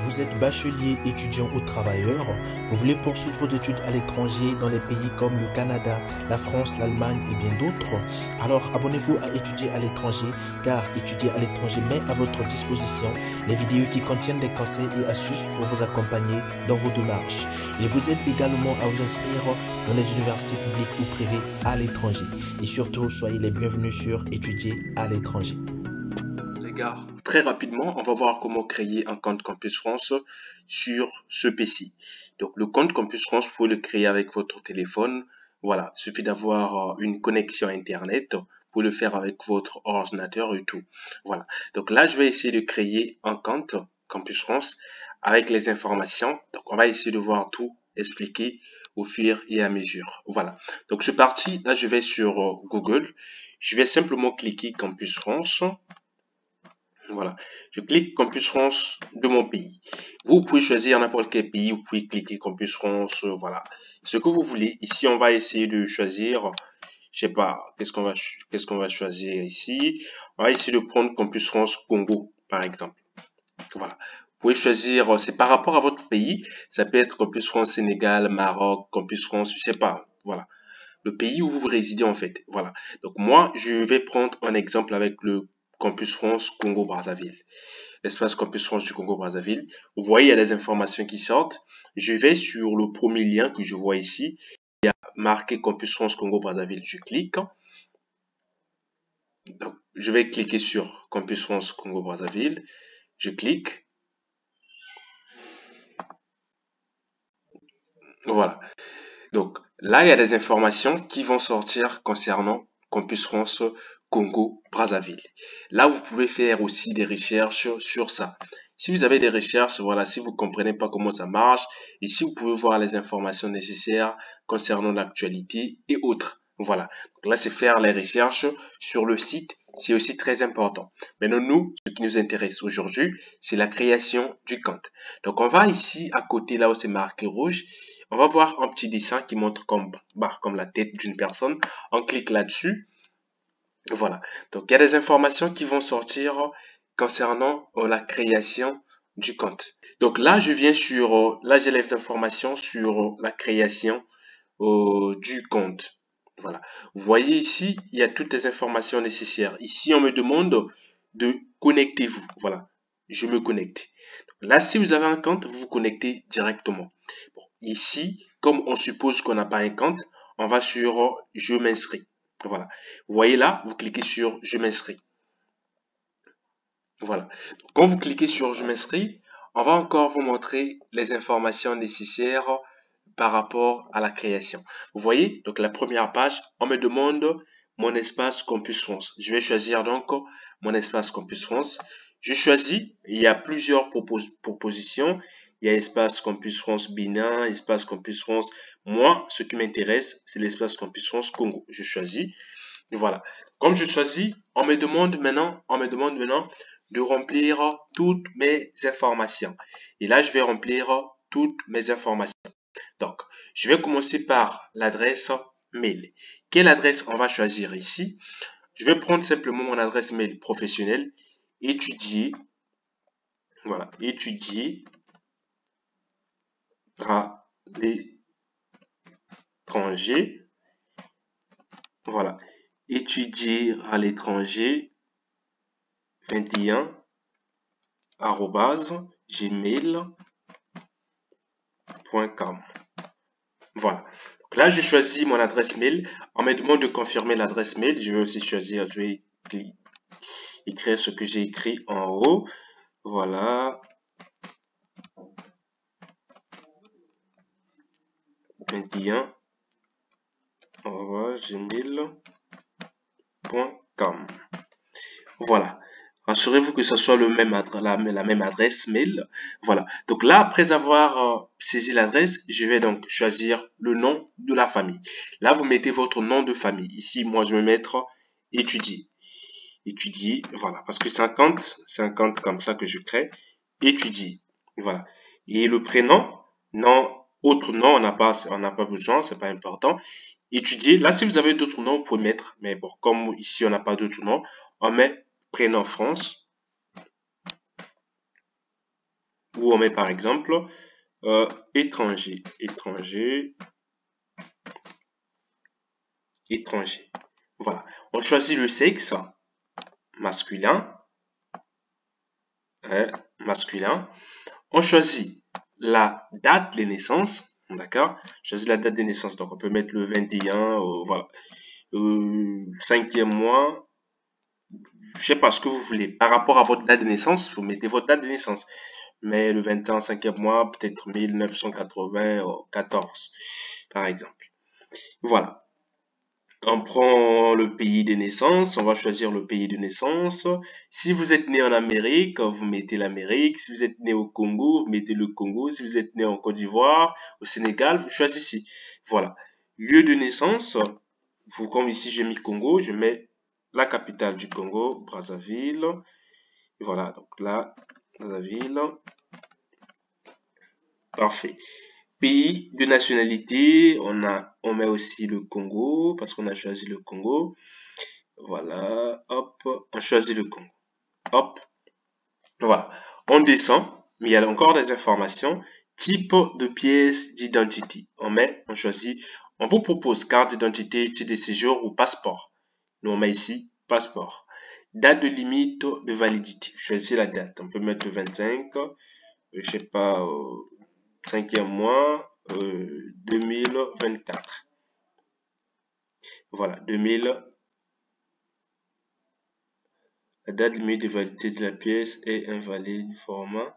vous êtes bachelier, étudiant ou travailleur, vous voulez poursuivre vos études à l'étranger dans les pays comme le Canada, la France, l'Allemagne et bien d'autres, alors abonnez-vous à Étudier à l'étranger car Étudier à l'étranger met à votre disposition les vidéos qui contiennent des conseils et astuces pour vous accompagner dans vos démarches. Il vous aide également à vous inscrire dans les universités publiques ou privées à l'étranger. Et surtout, soyez les bienvenus sur Étudier à l'étranger. Les gars, très rapidement, on va voir comment créer un compte Campus France sur ce PC. Donc, le compte Campus France, vous pouvez le créer avec votre téléphone. Voilà, il suffit d'avoir une connexion Internet. Vous pouvez le faire avec votre ordinateur et tout. Voilà. Donc là, je vais essayer de créer un compte Campus France avec les informations. Donc, on va essayer de voir tout expliquer au fur et à mesure. Voilà. Donc, c'est parti. Là, je vais sur Google. Je vais simplement cliquer Campus France. Voilà, je clique Campus France de mon pays. Vous pouvez choisir n'importe quel pays, vous pouvez cliquer Campus France, voilà, ce que vous voulez. Ici, on va essayer de choisir, je sais pas, qu'est-ce qu'on va choisir ici. On va essayer de prendre Campus France Congo, par exemple. Voilà, vous pouvez choisir, c'est par rapport à votre pays. Ça peut être Campus France Sénégal, Maroc, Campus France, je sais pas, voilà. Le pays où vous résidez en fait. Voilà. Donc moi, je vais prendre un exemple avec le Campus France Congo-Brazzaville. L'espace Campus France du Congo-Brazzaville. Vous voyez, il y a des informations qui sortent. Je vais sur le premier lien que je vois ici. Il y a marqué Campus France Congo-Brazzaville. Je clique. Donc, je vais cliquer sur Campus France Congo-Brazzaville. Je clique. Voilà. Donc là, il y a des informations qui vont sortir concernant Campus France Congo-Brazzaville. Là, vous pouvez faire aussi des recherches sur ça. Si vous avez des recherches, voilà, si vous comprenez pas comment ça marche, ici, vous pouvez voir les informations nécessaires concernant l'actualité et autres. Voilà. Donc là, c'est faire les recherches sur le site. C'est aussi très important. Maintenant, nous, ce qui nous intéresse aujourd'hui, c'est la création du compte. Donc, on va ici, à côté, là où c'est marqué rouge, on va voir un petit dessin qui montre comme la tête d'une personne. On clique là-dessus. Voilà. Donc, il y a des informations qui vont sortir concernant la création du compte. Donc là, je viens sur, là, j'ai les informations sur la création du compte. Voilà. Vous voyez ici, il y a toutes les informations nécessaires. Ici, on me demande de connectez-vous. Voilà. Je me connecte. Là, si vous avez un compte, vous vous connectez directement. Bon, ici, comme on suppose qu'on n'a pas un compte, on va sur je m'inscris. Voilà. Vous voyez là, vous cliquez sur je m'inscris. Voilà. Donc, quand vous cliquez sur je m'inscris, on va encore vous montrer les informations nécessaires par rapport à la création. Vous voyez, donc la première page, on me demande mon espace Campus France. Je vais choisir donc mon espace Campus France. Je choisis, il y a plusieurs propositions. Il y a espace Campus France Bénin, espace Campus France. Moi, ce qui m'intéresse, c'est l'espace Campus France Congo. Je choisis. Voilà. Comme je choisis, on me demande maintenant de remplir toutes mes informations. Et là, je vais remplir toutes mes informations. Donc, je vais commencer par l'adresse mail. Quelle adresse on va choisir ici? Je vais prendre simplement mon adresse mail professionnelle. Étudier. Voilà. Étudier à l'étranger. Voilà. Étudier à l'étranger 21 @gmail.com. Voilà. Donc là, j'ai choisi mon adresse mail. On me demande de confirmer l'adresse mail. Je vais aussi choisir, je vais écrire ce que j'ai écrit en haut. Voilà. 21 @gmail.com. Voilà. Rassurez-vous que ce soit la même adresse mail. Voilà. Donc là, après avoir saisi l'adresse, je vais donc choisir le nom de la famille. Là, vous mettez votre nom de famille. Ici, moi, je vais mettre étudier. Étudier, voilà. Parce que c'est un compte comme ça que je crée. Étudier. Voilà. Et le prénom, non, autre nom, on n'a pas besoin, c'est pas important. Étudier. Là, si vous avez d'autres noms, vous pouvez mettre. Mais bon, comme ici, on n'a pas d'autres noms, on met prénom France. où on met par exemple étranger, étranger. Voilà. On choisit le sexe, masculin, masculin. On choisit la date de naissance, d'accord? Choisit la date de naissance. Donc, on peut mettre le 21, voilà. 5e mois, je sais pas ce que vous voulez. Par rapport à votre date de naissance, vous mettez votre date de naissance. Mais le 21, 5e mois, peut-être 1994, par exemple. Voilà. On prend le pays de naissance, on va choisir le pays de naissance. Si vous êtes né en Amérique, vous mettez l'Amérique. Si vous êtes né au Congo, vous mettez le Congo. Si vous êtes né en Côte d'Ivoire, au Sénégal, vous choisissez. Voilà. Lieu de naissance, vous, comme ici j'ai mis Congo, je mets la capitale du Congo, Brazzaville. Voilà, donc là, Brazzaville. Parfait. Pays de nationalité, on met aussi le Congo, parce qu'on a choisi le Congo. Voilà, hop, on choisit le Congo. Hop, voilà. On descend, mais il y a encore des informations. Type de pièce d'identité. On choisit, on vous propose carte d'identité, titre de séjour ou passeport. Nous, on met ici passeport. Date de limite de validité. Choisissez la date. On peut mettre le 25, je sais pas, 5e mois, 2024. Voilà, 2000. La date limite de validité de la pièce est invalide. Format.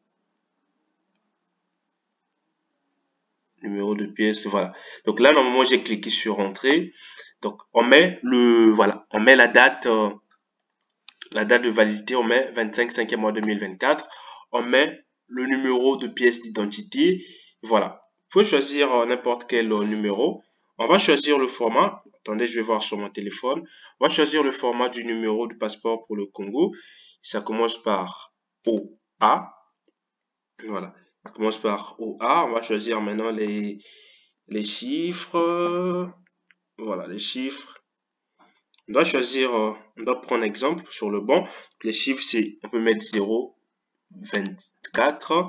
Numéro de pièce, voilà. Donc là, normalement, j'ai cliqué sur entrée. Donc, on met on met la date de validité, on met 25 5e mois 2024. On met le numéro de pièce d'identité. Voilà. Vous pouvez choisir n'importe quel numéro. On va choisir le format. Attendez, je vais voir sur mon téléphone. On va choisir le format du numéro de passeport pour le Congo. Ça commence par OA. Voilà. Ça commence par OA. On va choisir maintenant les chiffres. Voilà, les chiffres. On doit choisir, on doit prendre exemple sur le banc. Les chiffres, c'est, on peut mettre 0, 24.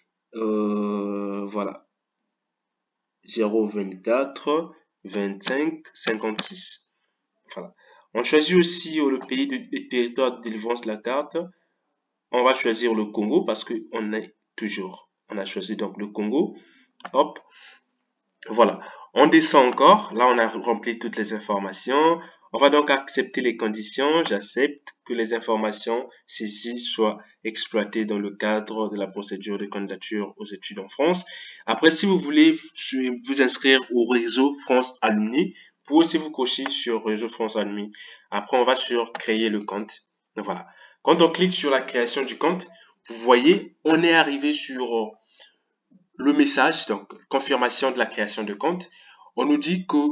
Voilà. 0, 24, 25, 56. Voilà. On choisit aussi le pays de territoire de délivrance de la carte. On va choisir le Congo parce que on a choisi donc le Congo. Hop. Voilà. On descend encore. Là, on a rempli toutes les informations. On va donc accepter les conditions. J'accepte que les informations saisies soient exploitées dans le cadre de la procédure de candidature aux études en France. Après, si vous voulez vous inscrire au réseau France Alumni, vous pouvez aussi vous cocher sur réseau France Alumni. Après, on va sur créer le compte. Donc, voilà. Quand on clique sur la création du compte, vous voyez, on est arrivé sur le message, donc confirmation de la création de compte. On nous dit que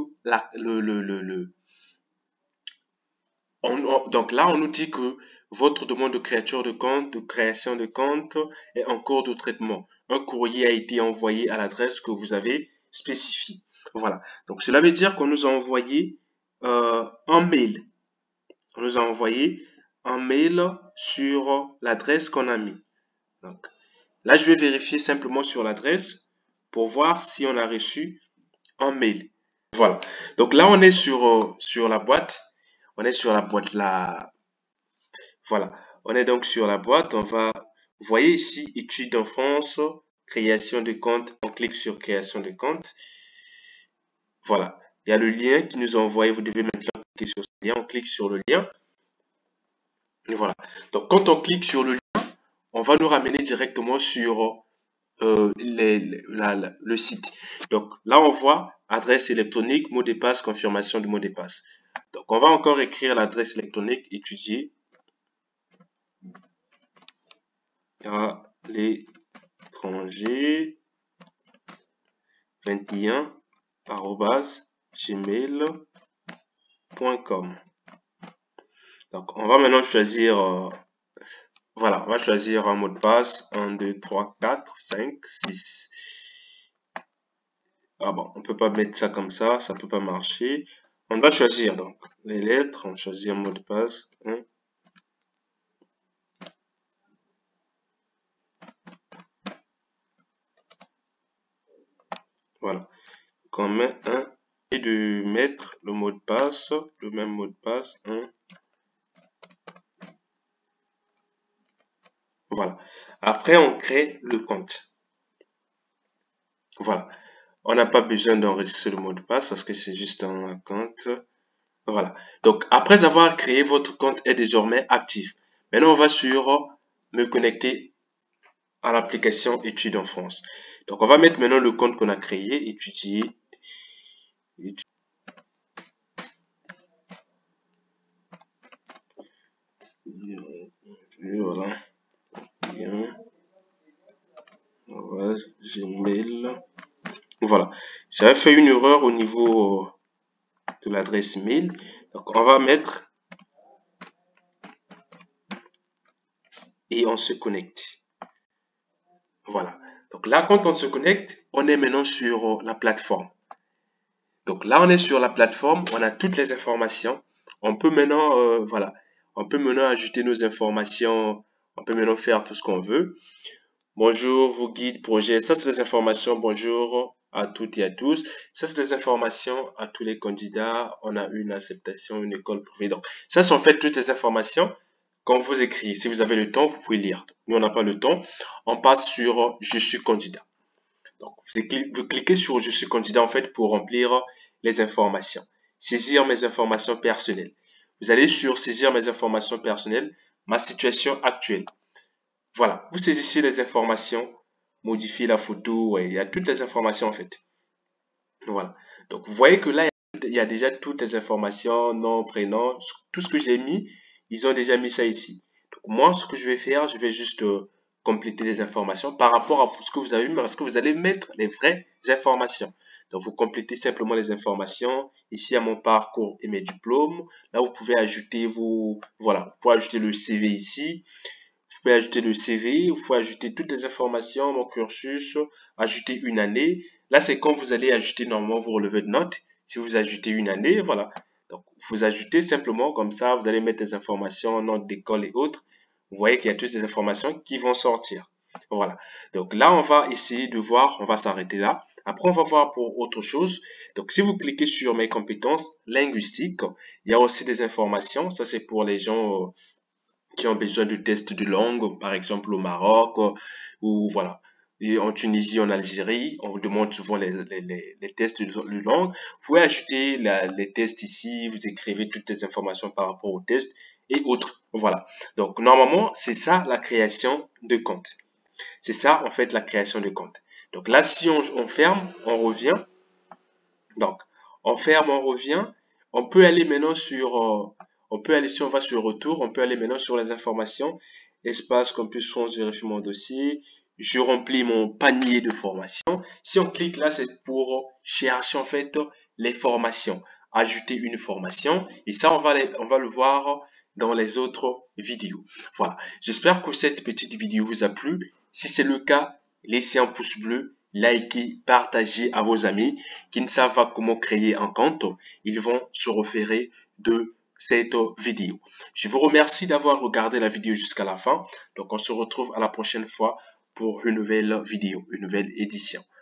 donc là, on nous dit que votre demande de création de compte est en cours de traitement. Un courrier a été envoyé à l'adresse que vous avez spécifiée. Voilà. Donc cela veut dire qu'on nous a envoyé un mail. On nous a envoyé un mail sur l'adresse qu'on a mis. Donc là, je vais vérifier simplement sur l'adresse pour voir si on a reçu un mail. Voilà. Donc là, on est sur la boîte. On est sur la boîte là. Voilà. On est donc sur la boîte. Vous voyez ici, études en France, création de compte. On clique sur création de compte. Voilà. Il y a le lien qui nous a envoyé. Vous devez maintenant cliquer sur ce lien. On clique sur le lien. Et voilà. Donc, quand on clique sur le lien, on va nous ramener directement sur le site. Donc là, on voit adresse électronique, mot de passe, confirmation du mot de passe. Donc on va encore écrire l'adresse électronique étudier à l'étranger 21 @gmail.com. Donc on va maintenant choisir voilà, on va choisir un mot de passe 1 2 3 4 5 6. Ah bon, on peut pas mettre ça comme ça peut pas marcher. On va choisir donc les lettres, on choisit un mot de passe. Voilà. Qu'on met un et de mettre le mot de passe, le même mot de passe, Voilà. Après, on crée le compte. Voilà. On n'a pas besoin d'enregistrer le mot de passe parce que c'est juste un compte. Voilà. Donc, après avoir créé, votre compte est désormais actif. Maintenant, on va sur me connecter à l'application Études en France. Donc, on va mettre maintenant le compte qu'on a créé, étudier. Voilà. Bien. Voilà. Gmail. Voilà. J'avais fait une erreur au niveau de l'adresse mail. Donc, on va mettre et on se connecte. Voilà. Donc là, quand on se connecte, on est maintenant sur la plateforme. Donc là, on est sur la plateforme, on a toutes les informations. On peut maintenant, voilà, on peut maintenant ajouter nos informations. On peut maintenant faire tout ce qu'on veut. Bonjour, vos guides, projets. Ça, c'est les informations. Bonjour à toutes et à tous. Ça, c'est les informations à tous les candidats. On a une acceptation, une école privée. Donc, ça, c'est en fait toutes les informations qu'on vous écrit. Si vous avez le temps, vous pouvez lire. Nous, on n'a pas le temps. On passe sur Je suis candidat. Donc, vous cliquez sur Je suis candidat en fait pour remplir les informations. Saisir mes informations personnelles. Vous allez sur Saisir mes informations personnelles, ma situation actuelle. Voilà, vous saisissez les informations, modifiez la photo, ouais, il y a toutes les informations en fait. Voilà. Donc, vous voyez que là, il y a déjà toutes les informations, nom, prénom, tout ce que j'ai mis, ils ont déjà mis ça ici. Donc, moi, ce que je vais faire, je vais juste compléter les informations par rapport à ce que vous avez mis, parce que vous allez mettre les vraies informations. Donc, vous complétez simplement les informations. Ici, à mon parcours et mes diplômes. Là, vous pouvez ajouter voilà, vous pouvez ajouter le CV ici. Vous pouvez ajouter le CV, vous pouvez ajouter toutes les informations, mon cursus, ajouter une année. Là, c'est quand vous allez ajouter normalement vos relevés de notes. Si vous ajoutez une année, voilà. Donc, vous ajoutez simplement comme ça, vous allez mettre les informations, notes d'école et autres. Vous voyez qu'il y a toutes ces informations qui vont sortir. Voilà. Donc là, on va essayer de voir, on va s'arrêter là. Après, on va voir pour autre chose. Donc, si vous cliquez sur mes compétences linguistiques, il y a aussi des informations. Ça, c'est pour les gens qui ont besoin de tests de langue, par exemple au Maroc, ou voilà. Et en Tunisie, en Algérie, on vous demande souvent les tests de langue. Vous pouvez ajouter les tests ici, vous écrivez toutes les informations par rapport aux tests et autres. Voilà. Donc, normalement, c'est ça la création de compte. C'est ça, en fait, la création de compte. Donc là, si on ferme, on revient. Donc, on ferme, on revient. On peut aller maintenant si on va sur retour, on peut aller maintenant sur les informations. Espace Campus France, vérifie mon dossier. Je remplis mon panier de formation. Si on clique là, c'est pour chercher en fait les formations. Ajouter une formation. Et ça, on va le voir dans les autres vidéos. Voilà. J'espère que cette petite vidéo vous a plu. Si c'est le cas, laissez un pouce bleu, likez, partagez à vos amis qui ne savent pas comment créer un compte. Ils vont se référer de cette vidéo. Je vous remercie d'avoir regardé la vidéo jusqu'à la fin. Donc, on se retrouve à la prochaine fois pour une nouvelle vidéo, une nouvelle édition.